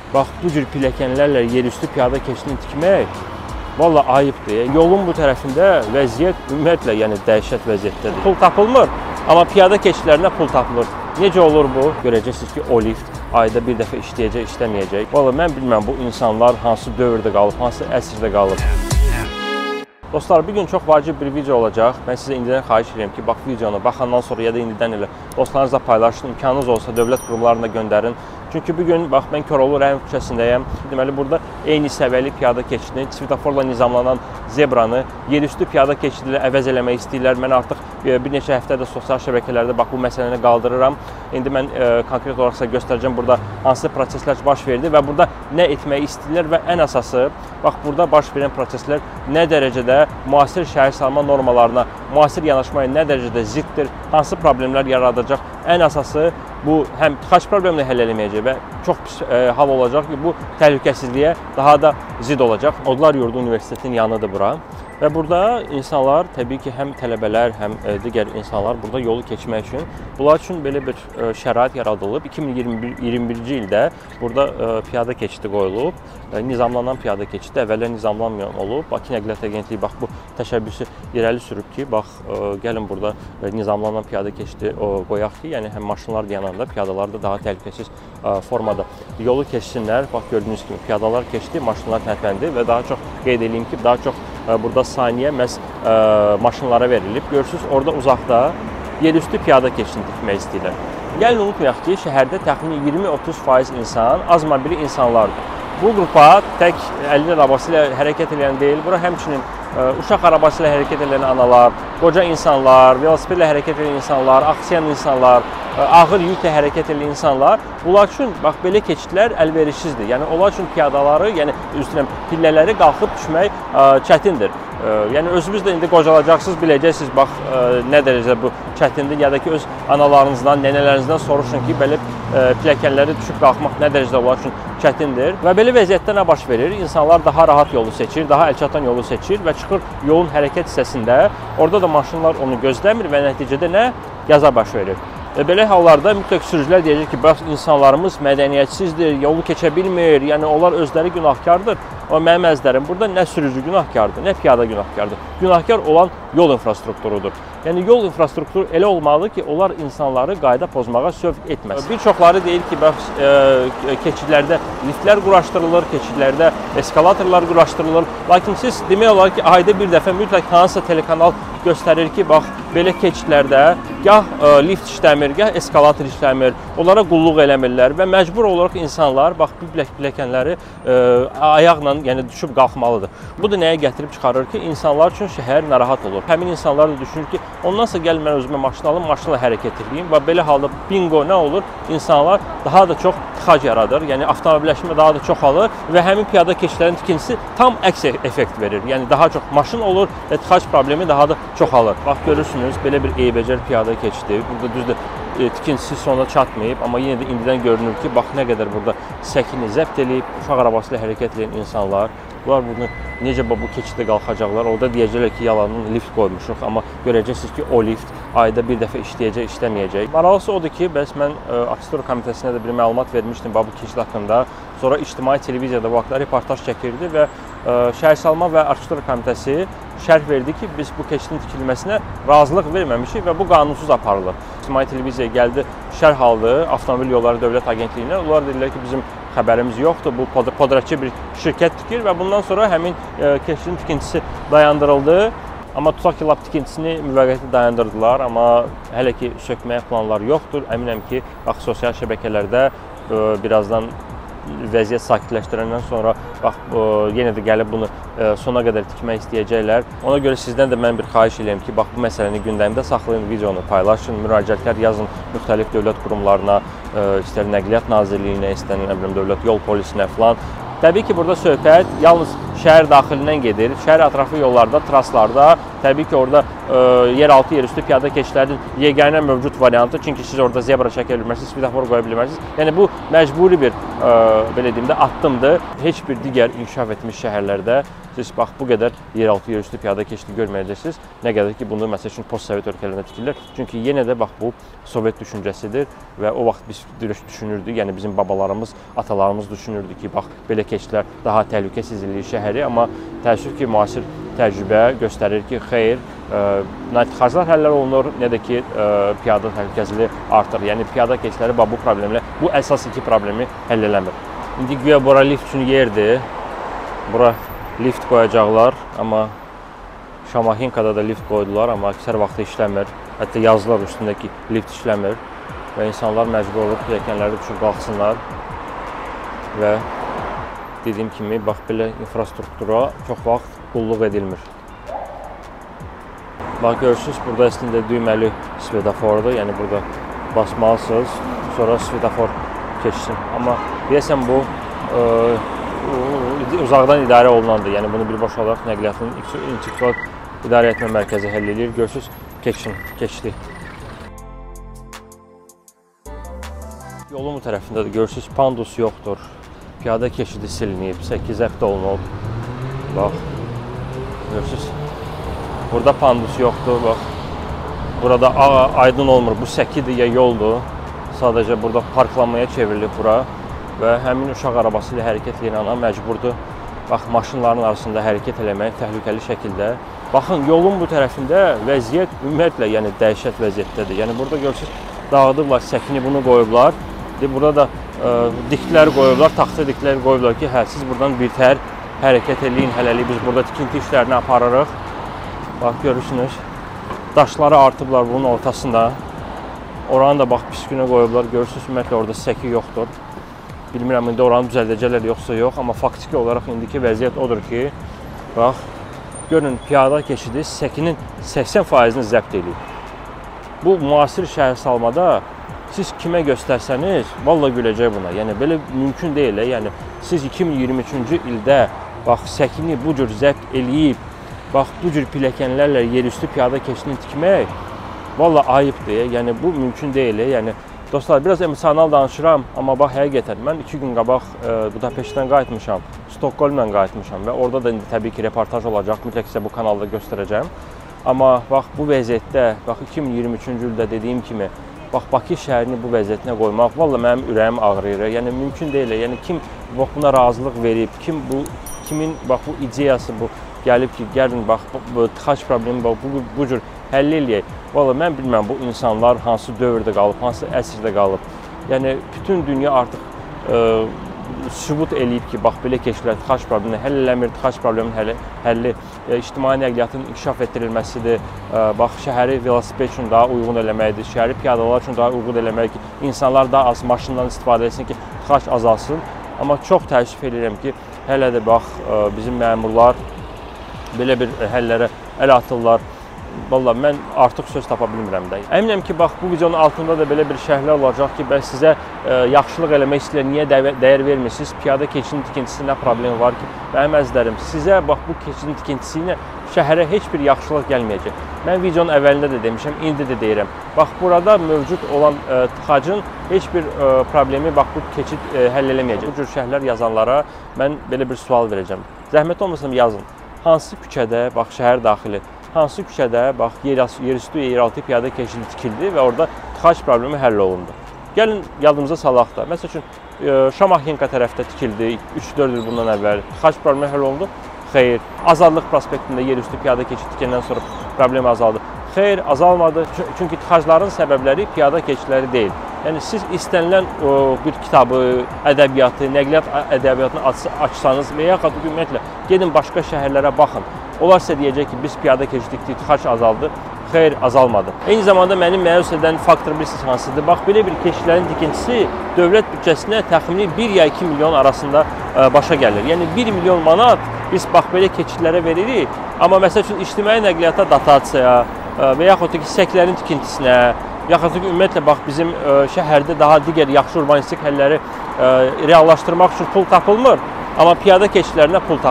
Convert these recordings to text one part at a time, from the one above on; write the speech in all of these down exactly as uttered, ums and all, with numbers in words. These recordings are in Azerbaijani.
bax bu cür pilləkənlərlə yerüstü piyada keçidini tikmək valla ayıbdır. Yolun bu tərəfində vəziyyət ümumiyyətlə yəni dəhşət vəziyyətdədir. Pul tapılmır, amma piyada keçidlərinə pul tapılır. Necə olur bu? Görəcəksiniz ki, o lift ayda bir dəfə işləyəcək, işləməyəcək. Valla mən bilməm bu insanlar hansı dövrdə qalıb, hansı əsrdə qalıb. Dostlar, bugün çox vacib bir video olacaq. Mən sizə indidən xahiş edirəm ki, bax videonu baxandan sonra ya da indidən elə dostlarınızla paylaşın, imkanınız olsa dövlət qurumlarına göndərin. Çünki bugün bax mən Koroğlu Rəhimov küçəsindəyəm. Deməli burada eyni səviyyəli piyada keçidini, svetoforla nizamlanan zebranı yerüstü piyada keçidi ilə əvəz eləmək istəyirlər. Mən artıq bir neçə həftədə sosial şəbəkələrdə bax bu məsələni qaldırıram. İndi mən e, konkret olaraq sizə göstərəcəm burada hansı proseslər baş verdi və burada nə etmək istəyirlər və ən əsası bax burada baş verən proseslər nə dərəcədə müasir şəhər salma normalarına, müasir yanaşmaya nə dərəcədə ziddir, hansı problemlər yaradacaq. Ən əsası bu həm tıxac problemini həll eləməyəcək və çox pis e, hal olacaq ki, bu təhlükəsizliyə daha da zid olacaq. Odlar Yurdu Universitetinin yanıdır bura. Və burada insanlar, təbii ki, həm tələbələr, həm e, digər insanlar burada yolu keçmək üçün, bunlar üçün belə bir e, şərait yaradılıb. iki min iyirmi birinci ildə burada e, piyada keçidi qoyulub. E, nizamlanan piyada keçidi əvvəllər nizamlanmayan olub. Bakı Nəqliyyat Agentliyi bax bu təşəbbüsü irəli sürüb ki, bax e, gəlin burada e, nizamlanan piyada keçidi e, qoyaq ki, yəni həm maşınlar yanında, piyadalar da daha təhlükəsiz e, formada yolu keçsinlər. Bax gördüyünüz kimi piyadalar keçdi, maşınlar tərpəndi və daha çox qeyd edeyim ki, daha çox burada saniyə məhz ə, maşınlara verilib. Görürsünüz, orada uzaqda yerüstü piyada keçidini tikmək istəyirlər. Gəlin unutmayaq ki, şəhərdə təxminən iyirmi otuz faiz insan, azma biri insanlardır. Bu qrupa tək əlinin arabası ilə hərəkət edən deyil, bura həmçinin ə, uşaq arabası ilə hərəkət edən analar, qoca insanlar, velosipedlə hərəkət edən insanlar, aksiyan insanlar, ə, ağır yüklə hərəkət edən insanlar, bunlar üçün bax belə keçidlər əlverişsizdir. Yəni onlar üçün piyadaları, yəni üstünə pillələri qalxıb düşmək ə, çətindir. Ə, yəni özünüz də indi qocalacaqsınız, biləcəksiniz bax ə, nə dərəcədə bu çətindir. Ya da ki öz analarınızdan, nənələrinizdən soruşun ki, belə ə, pilləkənləri düşüb qalxmaq nə dərəcədə onlar üçün çətindir. Və belə vəziyyətdə nə baş verir? İnsanlar daha rahat yolu seçir, daha əlçatan yolu seçir və çıxır yolun hərəkət hissəsində. Orada da maşınlar onu gözləmir və nəticədə nə? Qəza baş verir. Və belə hallarda mütləq sürücülər deyəcək ki, bax insanlarımız mədəniyyətsizdir, yolu keçə bilmir, yəni onlar özləri günahkardır. Amma mənim əzlərim burada nə sürücü günahkardır, nə piyada günahkardır. Günahkar olan yol infrastrukturudur. Yəni yol infrastrukturu elə olmalıdır ki, onlar insanları qayda pozmağa sövq etməz. Bir çoxları deyir ki, bax e, keçidlərdə liftlər quraşdırılır, keçidlərdə eskalatorlar quraşdırılır. Lakin siz demək olar ki, ayda bir dəfə mütləq hansısa telekanal göstərir ki, bax belə keçidlərdə gah e, lift işləmir, gah eskalator işləmir. Onlara qulluq eləmirlər və məcbur olaraq insanlar bax bu pilləkənləri e, ayaqla, yəni düşüb qalxmalıdır. Bu da nəyə gətirib çıxarır ki, insanlar üçün şəhər narahat olur. Həmin insanlar da düşünür ki, ondansa gəl mən özümə maşın alım, maşınla hərəkət edeyim və belə halda bingo nə olur? İnsanlar daha da çox tıxac yaradır, yəni avtomobilləşmə daha da çoxalır və həmin piyada keçidlərin tikintisi tam əks effekt verir. Yəni daha çox maşın olur və tıxac problemi daha da çoxalır. Bax görürsünüz, belə bir eybəcər piyada keçidi. Burada düzdür, e, tikintisi sona çatmayıb, amma yenə də indidən görünür ki, bax nə qədər burada səkini zəbt eləyib, uşaq arabası ilə hərəkət edən insanlar. Bunlar bunu necə bu keçiddə qalxacaqlar? Orada deyəcəklər ki, yalanın lift qoymuşuq, amma görəcəksiniz ki, o lift ayda bir dəfə işləyəcək, işləməyəcək. Maraqlısı odur ki, bəs mən Arxitektura Komitəsinə də bir məlumat vermişdim bu keçid haqqında. Sonra ictimai televiziyada bu haqda reportaj çəkirdi və Şəhərsalma və Arxitektura Komitəsi şərh verdi ki, biz bu keçidin tikilməsinə razılıq verməmişik və bu qanunsuz aparılır. İctimai televiziyaya gəldi, şərh aldı Avtomobil Yolları Dövlət Agentliyinə. Onlar dedilər ki, bizim xəbərimiz yoxdur, bu podratçı bir şirkət tikir və bundan sonra həmin e, keçidin tikintisi dayandırıldı. Amma tutaq ki, lap tikintisini müvəqqəti dayandırdılar, amma hələ ki sökməyə planlar yoxdur. Əminəm ki, bax sosial şəbəkələrdə e, birazdan vəziyyət sakitləşdirəndən sonra bax e, yenə də gəlib bunu e, sona qədər tikmək istəyəcəklər. Ona görə sizdən də mən bir xahiş edirəm ki, bax bu məsələni gündəmdə saxlayın, videonu paylaşın, müraciətlər yazın müxtəlif dövlət qurumlarına, e, istər Nəqliyyat Nazirliyinə, istər nə bilim Dövlət Yol Polisinə falan. Təbii ki, burada söhbət yalnız şəhər daxilindən gedir. Şəhər ətrafı yollarda, traslarda, təbii ki, orada e, yeraltı, yerüstü piyada keçidlərin yeganə mövcud variantı. Çünki siz orada zebra çəkə bilmərsiniz, svetofor qoya bilmərsiniz. Yəni bu məcburi bir e, belə deyim də addımdır. Heç bir digər inkişaf etmiş şəhərlərdə siz bax bu qədər yeraltı, yerüstü piyada keçidi görməyəcəksiniz. Nə qədər ki, bunu məsəl üçün post-sovet ölkələrində tikirlər. Çünki yenə də bax bu Sovet düşüncəsidir və o vaxt biz düşünürdük, yəni bizim babalarımız, atalarımız düşünürdü ki, bax belə keçidlər daha təhlükəsiz eləyir şəhəri, amma təəssüf ki, müasir təcrübə göstərir ki, xeyr, nə tıxaclar həllər olunur, nə də ki, piyada təhlükəsizliyi artır. Yəni piyada keçidləri bax bu problemlə, bu əsas iki problemi həll eləmir. İndi güya bura lift üçün yerdir. Bura lift qoyacaqlar, amma Şamaxinkada da lift qoydular, amma əksər vaxtı işləmir. Hətta yazılar üstündə ki, lift işləmir və insanlar məcbur olub pilləkənləri düşüb qalxsınlar və dediyim kimi, bax belə infrastruktura çox vaxt qulluq edilmir. Bax görürsünüz, burada əslində düyməli svetofordur, yəni burada basmalısınız, sonra svetofor keçsin. Amma deyəsən bu e, uzaqdan idarə olunandır, yəni bunu birbaşa olaraq nəqliyyatın intellektual idarə etmə mərkəzi həll edir. Görürsünüz, keçin, keçdi. Yolun bu tərəfində də görürsünüz, pandus yoxdur. Piyada keçidi silinib, səkkiz həftə olunub. Bax, görürsünüz, burada pandus yoxdur, bax. Burada aydın olmur, bu səkidir ya yoldur. Sadəcə burada parklanmaya çevrilib bura və həmin uşaq arabası ilə hərəkət edən ana məcburdur. Bax, maşınların arasında hərəkət eləmək təhlükəli şəkildə. Baxın, yolun bu tərəfində vəziyyət ümumiyyətlə, yəni dəhşət vəziyyətdədir. Yəni burada görürsünüz, dağıdıblar, səkini bunu qoyublar. Burada da e, diklər qoyublar, taxta diklər qoyublar ki, hə, siz buradan birtəhər hərəkət eləyin, hələlik biz burada tikinti işlərini aparırıq. Bax, görürsünüz, daşları artıblar bunun ortasında. Oranı da bax, pis günə qoyublar, görürsünüz, ümumiyyətlə orada səki yoxdur. Bilmirəm, indi oranı düzəldəcəklər yoxsa yox, amma faktiki olaraq indiki vəziyyət odur ki, bax, görün, piyada keçidi səkinin səksən faizini zəbt edir. Bu, müasir şəhər salmada siz kimə göstərsəniz, valla güləcək buna. Yəni, belə mümkün deyil. Yəni, siz iki min iyirmi üçüncü ildə bax, səkini bu cür zəbt eləyib, bax, bu cür pilləkənlərlə yerüstü piyada keçidini tikmək, valla ayıbdır. Yəni, bu mümkün deyil. Yəni, dostlar, biraz emosional danışıram, amma bax, həqiqətən, mən iki gün qabaq e, Budapeştdən qayıtmışam, Stokholmdan qayıtmışam və orada da indi təbii ki, reportaj olacaq, mütləq sizə bu kanalda göstərəcəm. Amma bax, bu vəziyyətdə, bax, iki min iyirmi üçüncü ildə dediyim kimi, bax, Bakı şəhərini bu vəziyyətinə qoymaq, valla mənim ürəyim ağrıyır. Yəni, mümkün deyil. Yəni, kim bax, buna razılıq verib, kim bu, kimin bax, bu ideyası bu, gəlib ki, gəlin, bax, bu tıxac problemi, bax, bu, bu cür həll eləyək. Valla, mən bilməm, bu insanlar hansı dövrdə qalıb, hansı əsrdə qalıb. Yəni, bütün dünya artıq e, sübut eləyib ki, bax, belə keçidlər tıxac problemini həll eləmir, tıxac probleminin həlli, həlli e, ictimai nəqliyyatın inkişaf etdirilməsidir, e, bax, şəhəri velosiped üçün daha uyğun eləməkdir, şəhəri piyadalar üçün daha uyğun eləmək ki, insanlar daha az maşından istifadə etsin ki, tıxac azalsın. Amma çox təəssüf edirəm ki, hələ də bax, e, bizim məmurlar belə bir həllərə əl atırlar. Valla, mən artıq söz tapa bilmirəm də. Əminəm ki, bax, bu videonun altında da belə bir şərhlər olacaq ki, bəs sizə e, yaxşılıq eləmək istəyir, niyə dəyər vermirsiniz? Piyada keçidin tikintisi nə problemi var ki? Mənim əzizlərim, sizə bax, bu keçidin tikintisi ilə şəhərə heç bir yaxşılıq gəlməyəcək. Mən videonun əvvəlində də demişəm, indi də deyirəm. Bax, burada mövcud olan e, tıxacın heç bir e, problemi, bax, bu keçid e, həll eləməyəcək. Bu cür şərhlər yazanlara mən belə bir sual verəcəm. Zəhmət olmasam yazın. Hansı küçədə, bax, şəhər daxili, hansı küçədə, bax, yerüstü, yeraltı piyada keçidi tikildi və orada tıxac problemi həll olundu. Gəlin, yadımıza salaq da. Məsəl üçün, Şamaxinka tərəfdə tikildi, üç dörd il bundan əvvəl. Tıxac problemi həll olundu? Xeyr. Azadlıq prospektində yerüstü piyada keçid tikəndən sonra problem azaldı. Xeyr, azalmadı. Çünki tıxacların səbəbləri piyada keçidləri deyil. Yəni, siz istənilən o, bir kitabı, ədəbiyyatı, nəqliyyat ədəbiyyatını açsanız və yaxud ümumiyyətlə, gedin başqa şəhərlərə baxın. Onlar sizə deyəcək ki, biz piyada keçidikdik, tıxac azaldı. Xeyr, azalmadı. Eyni zamanda mənim məyus edən faktor bilirsiniz hansıdır? Bax, belə bir keçidlərin tikintisi dövlət büdcəsinə təxmini bir ya iki milyon arasında ə, başa gəlir. Yəni, bir milyon manat biz bax, belə keçidlərə veririk. Amma məsəl üçün, ictimai nəqliyyata dotasiya ə, və yaxud ki, səklərin tikintisinə, yaxud ki, ümumiyyətlə, bax, bizim ə, şəhərdə daha digər yaxşı urbanistik həlləri ə, reallaşdırmaq üçün pul tapılmır. Amma piyada keçidlərinə pul tapılır.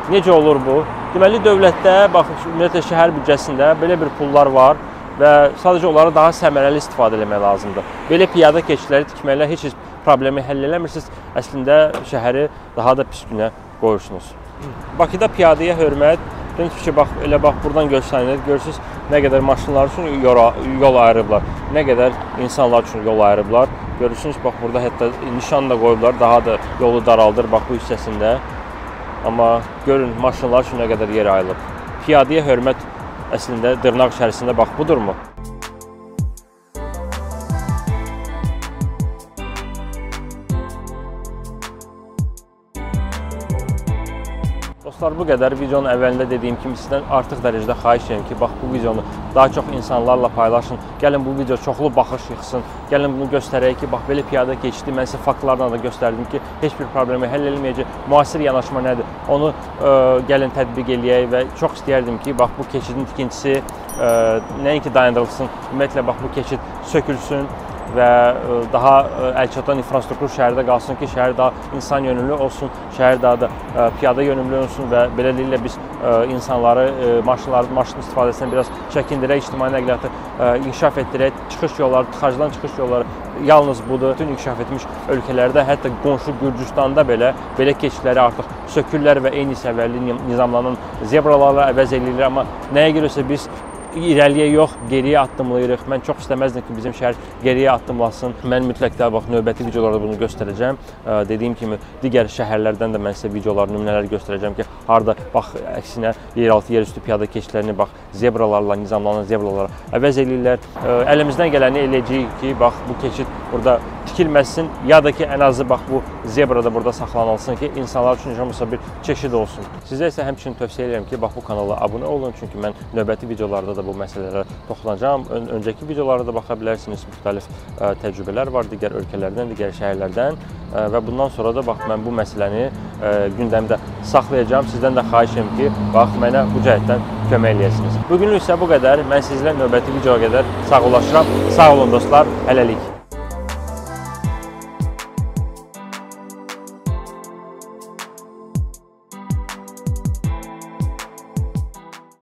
Necə olur bu? Deməli, dövlətdə, bax, ümumiyyətlə şəhər büdcəsində belə bir pullar var və sadəcə onları daha səmərəli istifadə etmək lazımdır. Belə piyada keçidləri tikməklə heç heç problemi həll eləmirsiniz, əslində şəhəri daha da pis günə qoyursunuz. Bakıda piyadaya hörmət, ki, bax, elə bax, buradan görsənir, görürsünüz nə qədər maşınlar üçün yol ayırıblar, nə qədər insanlar üçün yol ayırıblar. Görürsünüz, bax, burada hətta nişan da qoyublar, daha da yolu daraldır, bax, bu hissəsində. Amma görün, maşınlar üçün nə qədər yer ayrılıb. Piyadaya hörmət əslində dırnaq içərisində bax, budurmu? Dostlar, bu qədər. Videonun əvvəlində dediyim kimi sizdən artıq dərəcədə xahiş edirəm ki, bax, bu videonu daha çox insanlarla paylaşın. Gəlin bu video çoxlu baxış yıxsın. Gəlin bunu göstərək ki, bax, belə piyada keçdi. Mən sizə faktlarla da göstərdim ki, heç bir problemi həll edilməyəcək. Müasir yanaşma nədir? Onu ə, gəlin tətbiq eləyək və çox istəyərdim ki, bax, bu keçidin tikintisi ə, nəinki dayandırılsın, ümumiyyətlə, bax, bu keçid sökülsün və daha əlçatan infrastruktur şəhərdə qalsın ki, şəhər daha insan yönümlü olsun, şəhər daha da piyada yönümlü olsun və beləliklə biz insanları, maşınların maşın istifadəsindən biraz çəkindirək, ictimai nəqliyyatı inkişaf etdirək, çıxış yolları, tıxacdan çıxış yolları yalnız budur. Bütün inkişaf etmiş ölkələrdə, hətta qonşu Gürcüstanda belə belə keçidləri artıq sökürlər və eyni səviyyəli nizamlanan zebralarla əvəz edilir, amma nəyə görəsə biz irəliyə yox, geriyə addımlayırıq. Mən çox istəməzdim ki, bizim şəhər geriyə addımlasın. Mən mütləq də bax, növbəti videolarda bunu göstərəcəm. Dediyim kimi, digər şəhərlərdən də mən sizə videolar, nümunələr göstərəcəm ki, harada, bax, əksinə, yeraltı, yerüstü piyada keçidlərini, bax, zebralarla, nizamlanan zebralarla əvəz edirlər. Əlimizdən gələni eləyəcəyik ki, bax, bu keçid burada tikilməsin, ya da ki, ən azı, bax, bu zebra da burada saxlanılsın ki, insanlar üçün necə bir çeşid olsun. Sizə isə həmçinin tövsiyə edirəm ki, bax, bu kanala abunə olun, çünki mən növbəti videolarda da bu məsələlərə toxunacağam. Ön öncəki videolara da baxa bilərsiniz. Müxtəlif ə, təcrübələr var digər ölkələrdən, digər şəhərlərdən ə, və bundan sonra da bax, mən bu məsələni ə, gündəmdə saxlayacağam. Sizdən də xahiş edirəm ki, bax, mənə bu cəhətdən kömək eləyəsiniz. Bugünlük isə bu qədər. Mən sizlə növbəti videoya qədər sağollaşıram. Sağ olun dostlar. Hələlik.